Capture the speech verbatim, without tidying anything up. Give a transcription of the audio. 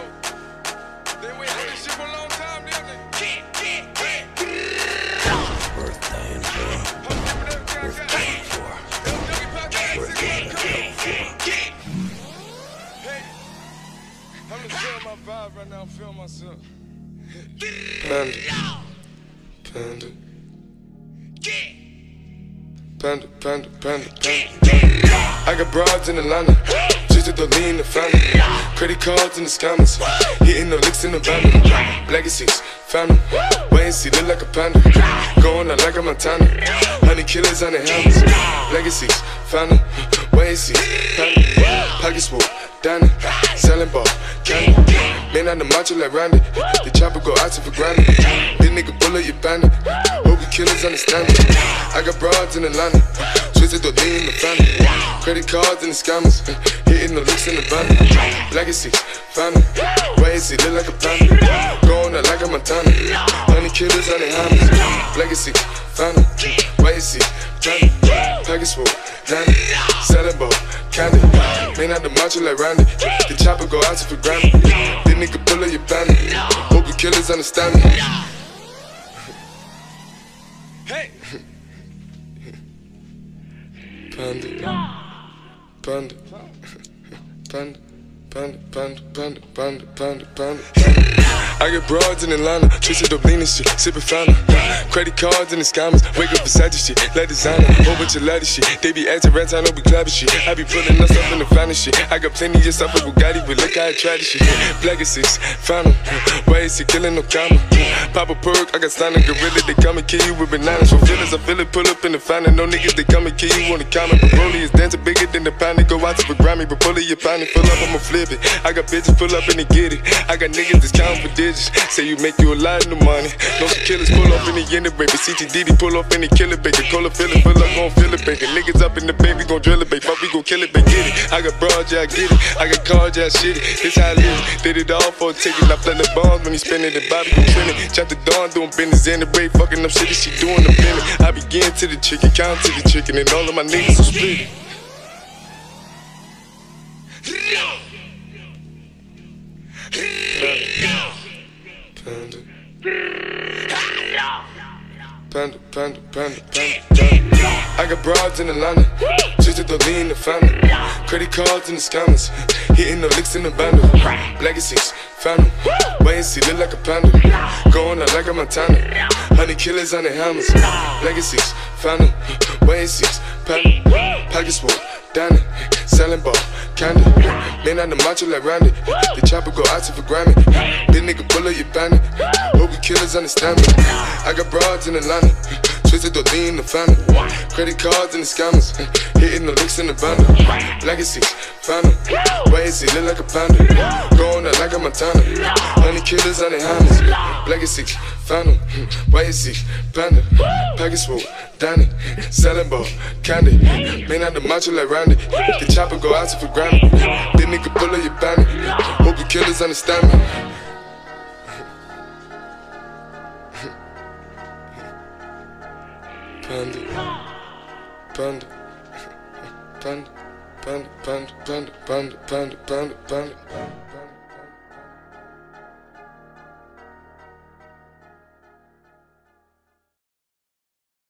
They wait for this shit for a long time, didn't they? Birthday and worth dying for. Worth dying for. Hey, I'm just feeling my vibe right now. I'm feeling myself. Panda, panda, panda, panda, panda, panda. I got broads in Atlanta, just to lean in the family. Credit cards in the scammers, hitting the licks in the van. Legacies, found them, wait and see, look like a panda. Going out like a Montana, honey killers on the helmets. Legacies, found them, wait and see, panda. Pockets full, Danny, selling ball, candy. Man on the macho like Randy, the chopper go out to for granted. This nigga bullet, you bandit. Hope you killers understand it. I got broads in Atlanta, twisted to lean in the family. Credit cards and the scammers, hitting the licks in the van. Legacy, family, wait and see, look like a panda. Going out like a Montana, honey killers on the hammers. Legacy, family, wait and see, panda. Package full, Danny, selling ball, candy. Man out the macho like Randy, the chopper go out to for granted. This nigga bullet, you bandit. Hope you killers understand me. Hey, Panda, panda, panda, panda, panda, panda, panda, panda, panda. I get broads in Atlanta, twisted up lean and shit, sippin' fountain. Credit cards and the scammers, wake up beside this shit, like designer, whole bunch of ladder shit. They be acting rats, I know we clapping shit. I be pulling us up in the finest shit. I got plenty of stuff with Bugatti, but look how I try this shit. Black is six, found 'em, why is he killing no comma? Pop a perk, I got signed a gorilla, they come and kill you with bananas. For feelings, I feel it, pull up in the fountain. No niggas, they come and kill you on the comment. But Broly is dancing bigger than the pound, they go out to for Grammy. But pull it, your pound, pull up, I'ma flip it. I got bitches, pull up and they get it. I got niggas that's counting for digits. Say you make you a lot of money. No some killers pull up in the end of baby. C T D D pull up in the killer baby. Cola fill it, fill up, gon' fill it baby. Niggas up in the baby, gon' drill it baby. Fuck, we gon' kill it baby, get it. I got broads, yeah I get it. I got cards, yeah I shit it. This how I live. Did it all for a ticket. I play the bombs when he spinning the Bobby gon' trend it. Chop the dawn doing business in the break. Fucking up shit she doing the minute. I begin to the chicken, count to the chicken, and all of my niggas are split. Panda, panda, panda, panda, panda. I got broads in Atlanta, just to lean in the family. Credit cards and the scammers, hitting the licks in the bundle. Legacies, found 'em, wait and see, look like a panda. Going out like a Montana, honey killers on the hammers. Legacies, found 'em, wait and see, panda. Pockets full, Danny, selling ball, candy. Man on the macho like Randy, the chopper go out to for Grammy. This nigga bullet, you bandit. Hope you killers understand me. I got broads in Atlanta, twisted to lean in the family. Credit cards and the scammers, hitting the licks in the bundle. Legacy, found 'em, wait and see, look like a panda. Going out like a Montana, honey killers on the hammers. Legacy, found 'em, wait and see, panda. Package full, Danny, selling ball, candy. Man out the macho like Randy, the chopper go out to for Grammy. This nigga bullet, you bandit. Hope you killers understand me. Panda, panda, panda, panda, panda, panda, panda, panda, panda, panda.